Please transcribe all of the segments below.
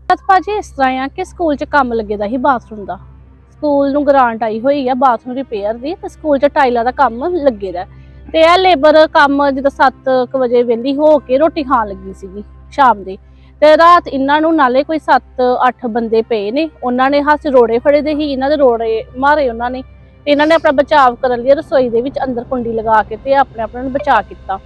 भाजी इस तरह कि स्कूल च कम लगे दा ही बाथरूम का। स्कूल नूं ग्रांट आई हुई है बाथरूम रिपेयर की, तो स्कूल च टाइलों का कम लगे दा ते यह लेबर कम जो 7 बजे वेली हो के रोटी खान लगी सी शाम की, ते रात इन्हों नाले कोई 7-8 बंदे पे ने, उन्होंने हथ रोड़े फड़े दे ही, इन्होंने रोड़े मारे उन्होंने, इन्होंने अपना बचाव करने लिए रसोई दे विच अंदर कुंडी लगा के ते अपने आप बचाव किया।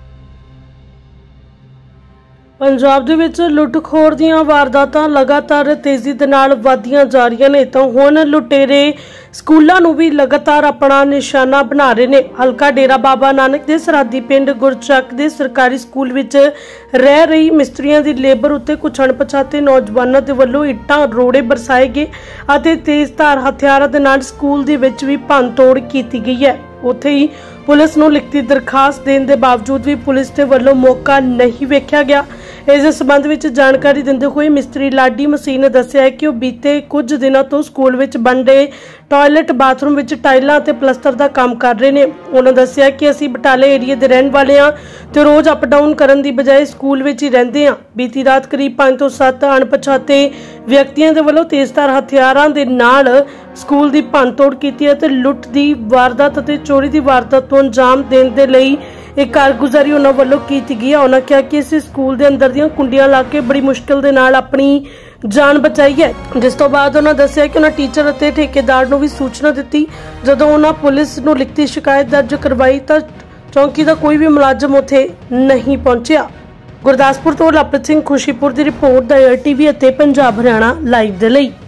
पंजाब दे विच लुटखोर दीआं वारदातां लगातार तेजी दे नाल वधदियां जा रहीआं ने, तां हुण लुटेरे स्कूलों नूं भी लगातार अपना निशाना बना रहे ने। हलका डेरा बाबा नानक दे सरहदी पिंड गुरचक दे सरकारी स्कूल विच रह रही मिस्त्रियां दी लेबर उत्ते कुछ अणपछाते नौजवानों दे वल्लों इट्टां रोड़े बरसाए गए अते तेज़धार हथियारां दे नाल स्कूल दे विच भी भंन तोड़ कीती गई है। उत्थे ही पुलिस नूं लिखती दरखास्त देने के बावजूद भी पुलिस के वल्लों मौका नहीं वेख्या गया। इस संबंध में जानकारी देंदे हुए मिस्त्री लाडी मसीह ने दस्सिया है कि वह बीते कुछ दिनों तो स्कूल विच बन रहे टॉयलेट बाथरूम विच टाइलां ते प्लस्तर का काम कर रहे हैं। उन्होंने दस्सिया कि असीं बटाले एरिए के रहने वाले हाँ ते रोज़ अप डाउन करने की बजाय स्कूल विच ही रहंदे हां। बीती रात करीब 5 ਤੋਂ 7 अणपछाते व्यक्तियों के वल्लों तेज़धार हथियारां दे नाल स्कूल की भंन तोड़ की ते लुट की वारदात ते चोरी की वारदात को अंजाम देने के लिए एक कारगुजारी उन्होंने वल्लों की गई है। उन्होंने कहा कि इस स्कूल के अंदर दियां कुंडियां ला के बड़ी मुश्किल दे नाल अपनी जान बचाई है, जिस तो बाद उन्होंने दस्सिया कि उन्होंने टीचर और ठेकेदार नूं भी सूचना दी। जदों उन्होंने पुलिस नूं लिखती शिकायत दर्ज करवाई तो चौकी का कोई भी मुलाजम उत्थे नहीं पहुंचा। गुरदासपुर तो लवप्रीत सिंह खुशीपुर की रिपोर्ट द टीवी ਅਤੇ पंजाब हरियाणा लाइव ਦੇ ਲਈ।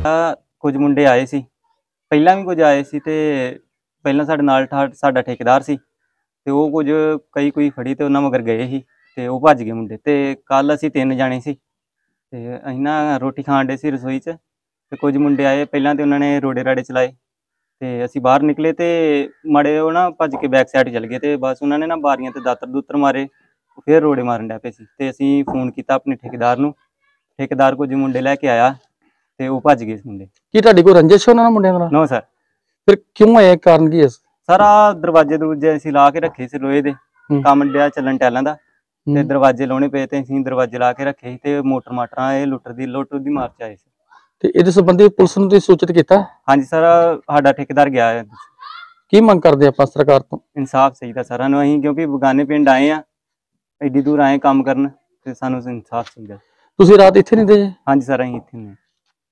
कुछ मुंडे आए सी, ਪਹਿਲਾਂ भी कुछ आए सी ते ਪਹਿਲਾਂ ਸਾਡੇ ਨਾਲ ਸਾਡਾ ਠੇਕੇਦਾਰ ਸੀ ਤੇ ਉਹ ਕੁਝ ਕੋਈ ਫੜੀ ਤੇ ਉਹਨਾਂ ਮਗਰ ਗਏ ਸੀ ਤੇ ਉਹ ਭੱਜ ਗਏ ਮੁੰਡੇ। ਤੇ ਕੱਲ ਅਸੀਂ 3 ਜਾਣੇ ਸੀ ਤੇ ਅਸੀਂ ਨਾ ਰੋਟੀ ਖਾਣ ਦੇ ਸੀ ਰਸੋਈ 'ਚ ਤੇ ਕੁਝ ਮੁੰਡੇ ਆਏ, ਪਹਿਲਾਂ ਤੇ ਉਹਨਾਂ ਨੇ ਰੋੜੇ ਰਾੜੇ ਚਲਾਏ ਤੇ ਅਸੀਂ ਬਾਹਰ ਨਿਕਲੇ ਤੇ ਮਾੜੇ ਉਹ ਨਾ ਭੱਜ ਕੇ ਬੈਕ ਸਾਈਡ ਚਲ ਗਏ ਤੇ ਬਸ ਉਹਨਾਂ ਨੇ ਨਾ ਬਾਰੀਆਂ ਤੇ ਦਾਤਰ ਦੂਤਰ ਮਾਰੇ, ਫਿਰ ਰੋੜੇ ਮਾਰਨ ਡੈ ਪਏ ਸੀ ਤੇ ਅਸੀਂ ਫੋਨ ਕੀਤਾ ਆਪਣੇ ਠੇਕੇਦਾਰ ਨੂੰ। ਠੇਕੇਦਾਰ ਕੁਝ ਮੁੰਡੇ ਲੈ ਕੇ ਆਇਆ ਤੇ ਉਹ ਭੱਜ ਗਏ ਮੁੰਡੇ। ਕੀ ਤੁਹਾਡੀ ਕੋਈ ਰੰਜਿਸ਼ ਉਹਨਾਂ ਨਾਲ ਮੁੰਡਿਆਂ ਨਾਲ? No sir. ਫਿਰ ਕਿਉਂ ਆਇਆ, ਕਾਰਨ ਕੀ ਹੈ? ਸਾਰਾ ਦਰਵਾਜ਼ੇ ਦਰੂਜੇ ਅਸੀਂ ਲਾ ਕੇ ਰੱਖੇ ਸੀ ਲੋਹੇ ਦੇ, ਕੰਮ ਡਿਆ ਚੱਲਣ ਟੈਲਾਂ ਦਾ ਤੇ ਦਰਵਾਜ਼ੇ ਲਾਉਣੇ ਪਏ ਤੇ ਅਸੀਂ ਦਰਵਾਜ਼ੇ ਲਾ ਕੇ ਰੱਖੇ ਸੀ ਤੇ ਮੋਟਰ ਮਾਟਰਾਂ ਇਹ ਲੁੱਟ ਦੀ ਮਾਰ ਚ ਆਏ ਸੀ। ਤੇ ਇਹਦੇ ਸੰਬੰਧੀ ਪੁਲਿਸ ਨੂੰ ਤੁਸੀਂ ਸੂਚਿਤ ਕੀਤਾ? ਹਾਂਜੀ ਸਰ, ਸਾਡਾ ਠੇਕੇਦਾਰ ਗਿਆ ਹੈ। ਕੀ ਮੰਗ ਕਰਦੇ ਆਪਾਂ ਸਰਕਾਰ ਤੋਂ? ਇਨਸਾਫ ਚਾਹੀਦਾ ਸਾਰਿਆਂ ਨੂੰ, ਅਸੀਂ ਕਿਉਂਕਿ ਬਗਾਨੇ ਪਿੰਡ ਆਏ ਆ, ਐਡੀ ਦੂਰ ਆਏ ਕੰਮ ਕਰਨ ਤੇ ਸਾਨੂੰ ਇਨਸਾਫ ਚਾਹੀਦਾ। ਤੁਸੀਂ ਰਾਤ ਇੱਥੇ ਨਹੀਂ ਦੇ? ਹਾਂਜੀ ਸਰ, ਅਸੀਂ ਇੱਥੇ ਨੇ।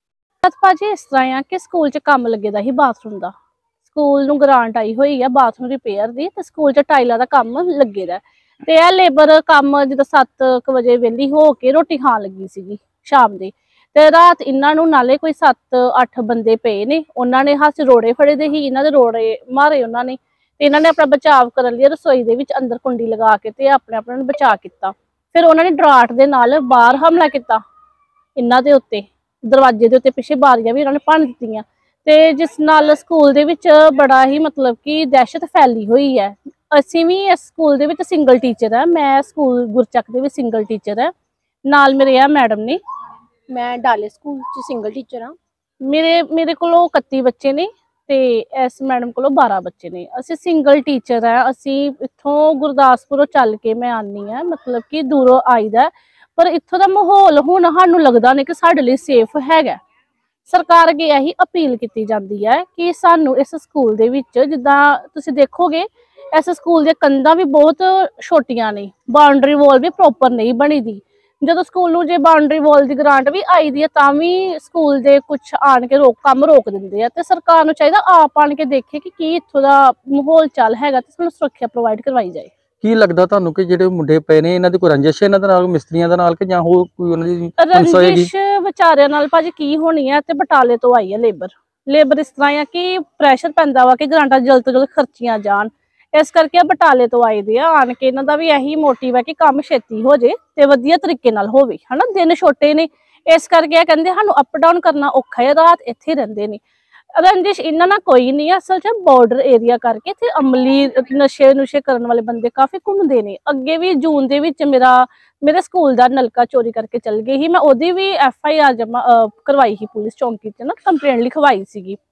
भाजी इस तरह है कि स्कूल च कम लगे दा ही बाथरूम का। स्कूल नूं ग्रांट आई हुई है बाथरूम रिपेयर की, तो स्कूल च टाइलों का कम लगे दा ते यह लेबर कम जो 7 बजे वेली हो के रोटी खान लगी सी शाम की, ते रात इन्हों नाले कोई 7-8 बंदे पे ने, उन्होंने हथ रोड़े फड़े दे ही, इन्होंने रोड़े मारे उन्होंने, इन्होंने अपना बचाव करने लिए रसोई दे विच अंदर कुंडी लगा के ते अपने आप बचाव किया। फिर उन्होंने डराट दे नाल बाहर हमला किया इन्हां दे उत्ते, दरवाजे के उत्ते पिछे बारियां भी उन्होंने भंन दित्तियां ते जिस नाल स्कूल दे विच बड़ा ही मतलब कि दहशत फैली हुई है। असीं भी इस स्कूल दे विच सिंगल टीचर है, मैं स्कूल गुरचक दे विच सिंगल टीचर है, नाल मेरे आ मैडम ने, मैं डाले स्कूल च सिंगल टीचर हाँ। मेरे कोलों 31 बच्चे ने ते इस मैडम कोलों 12 बच्चे ने। असीं सिंगल टीचर है, असीं इत्थों गुरदासपुरों चल के मैं आनी है, मतलब कि दूरों आईदा, पर इत्थों दा माहौल हुण सानूं लगदा नहीं कि साडे लई सेफ हैगा। सरकार अगे यही अपील की जाती है कि सानूं इस स्कूल दे विच जिद्दां तुसीं देखोगे इस स्कूल दी कंधां भी बहुत छोटियां ने, बाउंड्री वॉल भी प्रॉपर नहीं बनी दी। जदों स्कूल नूं जे बाउंड्री वॉल की ग्रांट भी आई दी है तां भी स्कूल दे कुछ आण के काम रोक दिंदे आ, ते सरकार नूं चाहीदा आप आण के देखे कि इत्थों दा माहौल चाल हैगा ते सानूं सुरक्षा प्रोवाइड करवाई जाए। ਕੀ ਲੱਗਦਾ ਤੁਹਾਨੂੰ ਕਿ ਜਿਹੜੇ ਮੁੰਡੇ ਪਏ ਨੇ ਇਹਨਾਂ ਦੀ ਕੋਈ ਰੰਜਿਸ਼ ਇਹਨਾਂ ਦੇ ਨਾਲ, ਮਿਸਤਰੀਆਂ ਦੇ ਨਾਲ, ਕਿ ਜਾਂ ਹੋਰ ਕੋਈ ਉਹਨਾਂ ਦੀ ਰੰਜਿਸ਼ ਵਿਚਾਰਿਆਂ ਨਾਲ ਭਾਜੀ ਕੀ ਹੋਣੀ ਹੈ? ਤੇ ਬਟਾਲੇ ਤੋਂ ਆਈ ਹੈ ਲੇਬਰ ਇਸ ਤਰ੍ਹਾਂ ਆ ਕਿ ਪ੍ਰੈਸ਼ਰ ਪੈਂਦਾ ਵਾ ਕਿ ਗ੍ਰਾਂਟਾਂ ਜਲਦ ਤੋਂ ਜਲਦ ਖਰਚੀਆਂ ਜਾਣ, ਇਸ ਕਰਕੇ ਬਟਾਲੇ ਤੋਂ ਆਏ ਦੇ ਆ। ਆਣ ਕੇ ਇਹਨਾਂ ਦਾ ਵੀ ਇਹੀ ਮੋਟਿਵ ਹੈ ਕਿ ਕੰਮ ਛੇਤੀ ਹੋ ਜੇ ਤੇ ਵਧੀਆ ਤਰੀਕੇ ਨਾਲ ਹੋਵੇ, ਹਨਾ। ਦਿਨ ਛੋਟੇ ਨੇ, ਇਸ ਕਰਕੇ ਕਹਿੰਦੇ ਸਾਨੂੰ ਅਪ ਡਾਊਨ ਕਰਨਾ ਔਖਾ ਹੈ, ਰਾਤ ਇੱਥੇ ਰਹਿੰਦੇ ਨੇ। रंजिश इन्ना ना कोई नहीं है, असल च बॉर्डर एरिया करके इत्थे अमली नशे नुशे करने वाले बंदे काफ़ी घूमते हैं। अगे भी जून दे विच मेरे स्कूल का नलका चोरी करके चल गई ही, मैं ओदी भी FIR जमा करवाई ही पुलिस चौंकी च ना, कंप्लेंट लिखवाई सी।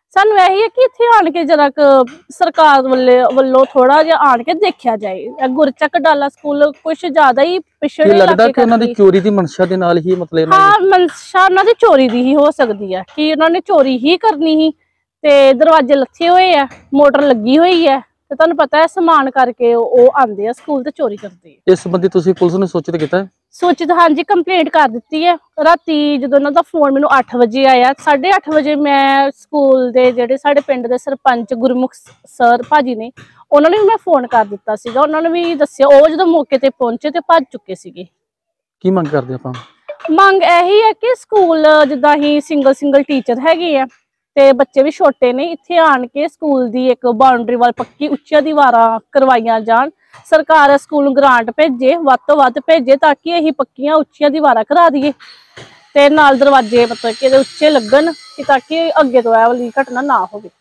ਸਾਨੂੰ ਇਹੀ ਹੈ ਕਿ ਇੱਥੇ ਆਣ ਕੇ ਜਰਾ ਸਰਕਾਰ ਵੱਲੋਂ ਥੋੜਾ ਜਿਹਾ ਆਣ ਕੇ ਦੇਖਿਆ ਜਾਏ। ਗੁਰਚੱਕ ਡਾਲਾ ਸਕੂਲ ਕੁਛ ਜ਼ਿਆਦਾ ਹੀ ਪਿਛੜੇ ਲੱਗਦਾ ਕਿ ਉਹਨਾਂ ਦੀ ਚੋਰੀ ਦੀ ਮਨਸ਼ਾ ਦੇ ਨਾਲ ਹੀ ਮਤਲਬ ਹਾਂ ਮਨਸ਼ਾ ਉਹਨਾਂ ਦੀ ਚੋਰੀ ਦੀ ਹੀ ਹੋ ਸਕਦੀ ਹੈ ਕਿ ਉਹਨਾਂ ਨੇ ਚੋਰੀ ਹੀ ਕਰਨੀ ਸੀ ਤੇ ਦਰਵਾਜ਼ੇ ਲੱਥੇ ਹੋਏ ਆ, ਮੋਟਰ ਲੱਗੀ ਹੋਈ ਹੈ ਤੇ ਤੁਹਾਨੂੰ ਪਤਾ ਹੈ ਸਮਾਨ ਕਰਕੇ ਉਹ ਆਉਂਦੇ ਆ ਸਕੂਲ ਤੇ ਚੋਰੀ ਕਰਦੇ ਆ। ਇਸ ਸੰਬੰਧੀ ਤੁਸੀਂ ਪੁਲਿਸ ਨੂੰ ਸੂਚਿਤ ਕੀਤਾ? ਸੂਚਿਤ ਹਾਂਜੀ ਕੰਪਲੇਂਟ ਕਰ ਦਿੱਤੀ ਹੈ। ਰਾਤੀ ਜਦੋਂ ਉਹਨਾਂ ਦਾ ਫੋਨ ਮੈਨੂੰ 8 ਵਜੇ ਆਇਆ, 8:30 ਵਜੇ ਮੈਂ ਸਕੂਲ ਦੇ ਜਿਹੜੇ ਸਾਡੇ ਪਿੰਡ ਦੇ ਸਰਪੰਚ ਗੁਰਮੁਖ ਸਰ ਭਾਜੀ ਨੇ ਉਹਨਾਂ ਨੂੰ ਵੀ ਮੈਂ ਫੋਨ ਕਰ ਦਿੱਤਾ ਸੀਗਾ। ਉਹਨਾਂ ਨੇ ਵੀ ਦੱਸਿਆ, ਉਹ ਜਦੋਂ ਮੌਕੇ ਤੇ ਪਹੁੰਚੇ ਤੇ ਭੱਜ ਚੁੱਕੇ ਸੀਗੇ। ਕੀ ਮੰਗ ਕਰਦੇ ਆਪਾਂ? ਮੰਗ ਇਹੀ ਹੈ ਕਿ ਸਕੂਲ ਜਿੱਦਾਂ ਹੀ ਸਿੰਗਲ ਟੀਚਰ ਹੈਗੇ ਆ ਤੇ ਬੱਚੇ ਵੀ ਛੋਟੇ ਨੇ, ਇੱਥੇ ਆਣ ਕੇ ਸਕੂਲ ਦੀ ਇੱਕ ਬਾਉਂਡਰੀ ਵਾਲ ਪੱਕੀ ਉੱਚੀਆਂ ਦੀਵਾਰਾਂ ਕਰਵਾਈਆਂ ਜਾਣ। ਸਰਕਾਰ ਸਕੂਲ ਨੂੰ ਗ੍ਰਾਂਟ ਭੇਜੇ, ਵੱਧ ਤੋਂ ਵੱਧ ਭੇਜੇ ਤਾਂ ਕਿ ਅਸੀਂ ਪੱਕੀਆਂ ਉੱਚੀਆਂ ਦੀਵਾਰਾਂ ਕਰਾ ਦਈਏ ਤੇ ਨਾਲ ਦਰਵਾਜ਼ੇ ਮਤਲਬ ਕਿ ਇਹਦੇ ਉੱਚੇ ਲੱਗਣ ਕਿ ਤਾਂ ਕਿ ਅੱਗੇ ਤੋਂ ਇਹ ਵਾਲੀ ਘਟਨਾ ਨਾ ਹੋਵੇ।